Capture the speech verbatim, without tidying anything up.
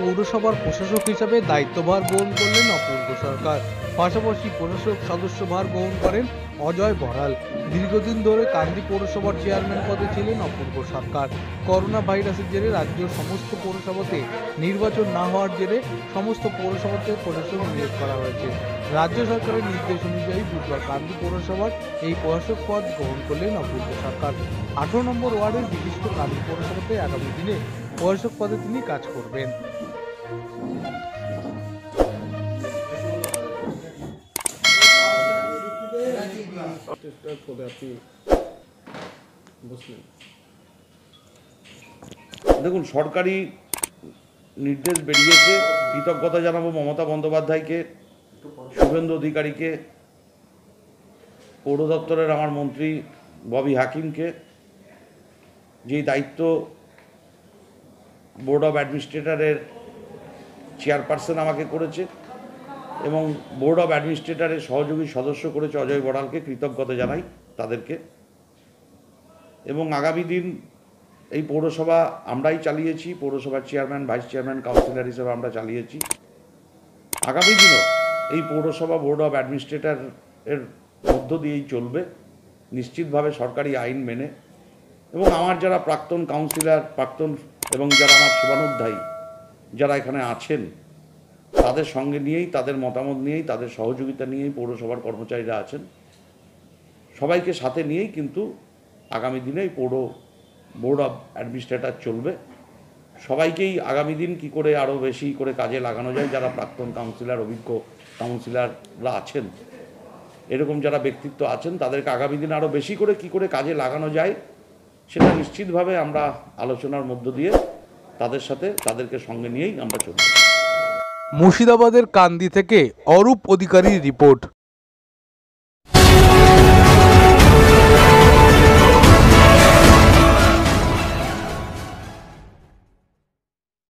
পৌরসভার প্রশাসক হিসাবে দায়িত্বভার গ্রহণ করলেন অপূর্ব সরকার। পাশাপাশি প্রশাসক সদস্যভার গ্রহণ করেন অজয় বড়াল। দীর্ঘদিন ধরে কান্দি পৌরসভার চেয়ারম্যান পদে ছিলেন অপূর্ব সরকার। করোনা ভাইরাসের জেরে রাজ্যের সমস্ত পৌরসভাতে নির্বাচন না হওয়ার জেরে সমস্ত পৌরসভাতে প্রশাসক নিয়োগ করা হয়েছে। রাজ্য সরকারের নির্দেশ অনুযায়ী বুধবার কান্দি পৌরসভার এই প্রশাসক পদ গ্রহণ করলেন অপূর্ব সরকার। আঠারো নম্বর ওয়ার্ডের বিশিষ্ট কান্দি পৌরসভাতে আগামী দিনে প্রশাসক পদে তিনি কাজ করবেন। দেখুন, সরকারি নির্দেশ বেরিয়েছে। কৃতজ্ঞতা জানাবো মমতা বন্দ্যোপাধ্যায়কে, শুভেন্দু অধিকারীকে, পৌর দপ্তরের আমার মন্ত্রী ববি হাকিমকে, যেই দায়িত্ব বোর্ড অফ অ্যাডমিনিস্ট্রেটরের চেয়ারপারসন আমাকে করেছে এবং বোর্ড অফ অ্যাডমিনিস্ট্রেটরের সহযোগী সদস্য করেছে অজয় বড়ালকে। কৃতজ্ঞতা জানাই তাদেরকে। এবং আগামী দিন এই পৌরসভা আমরাই চালিয়েছি, পৌরসভার চেয়ারম্যান, ভাইস চেয়ারম্যান, কাউন্সিলর হিসেবে আমরা চালিয়েছি। আগামী দিনও এই পৌরসভা বোর্ড অফ অ্যাডমিনিস্ট্রেটর এর মধ্য দিয়েই চলবে, নিশ্চিতভাবে সরকারি আইন মেনে। এবং আমার যারা প্রাক্তন কাউন্সিলর, প্রাক্তন এবং যারা আমার শুভানুধ্যায়ী যারা এখানে আছেন, তাদের সঙ্গে নিয়েই, তাদের মতামত নিয়েই, তাদের সহযোগিতা নিয়েই পৌরসভার কর্মচারীরা আছেন, সবাইকে সাথে নিয়েই কিন্তু আগামী দিনে এই পৌর বোর্ড অফ অ্যাডমিনিস্ট্রেটর চলবে। সবাইকেই আগামী দিন কী করে আরও বেশি করে কাজে লাগানো যায়, যারা প্রাক্তন কাউন্সিলর, অভিজ্ঞ কাউন্সিলররা আছেন, এরকম যারা ব্যক্তিত্ব আছেন, তাদেরকে আগামী দিন আরও বেশি করে কী করে কাজে লাগানো যায় সেটা নিশ্চিতভাবে আমরা আলোচনার মধ্য দিয়ে তাদের সাথে, তাদেরকে সঙ্গে নিয়েই আমরা চলব। মুর্শিদাবাদের কান্দি থেকে অরূপ অধিকারীর রিপোর্ট।